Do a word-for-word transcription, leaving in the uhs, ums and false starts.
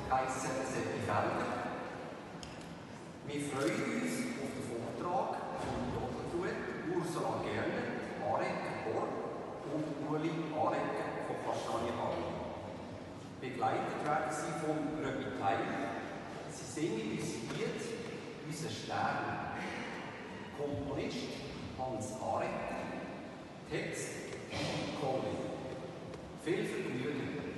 heissen solche Felder. Wir freuen uns auf den Vortrag von Doppeltruhe, Ursula Gerner, Arecker Borg und Uli Arecker von Kastanienhalle. Begleitet werden sie von Röbi Teil. Sie singen uns Lied «Unser Stern». Komponist Hans Arecker, Text Colli. Viel Vergnügen!